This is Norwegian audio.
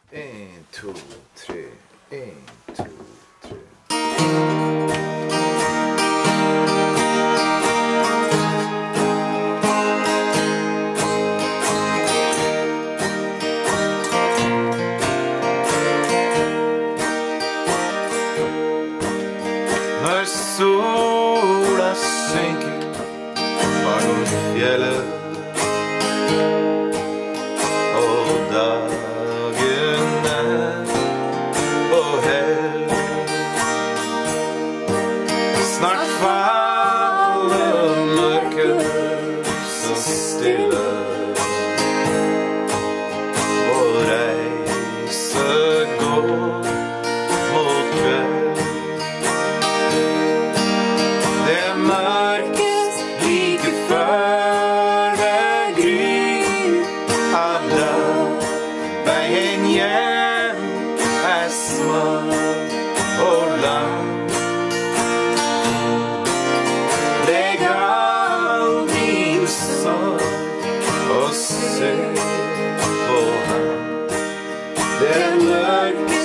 En, to, tre. En, to, tre. Når sola synker bak fjellet og dagen på hell, snart faller mørket så stille, og reise går mot kveld. Det er mørkest like før det gryr av dag. Veien hjem er smal og lang. Legg all din sorg og se på ham. Det er mørkest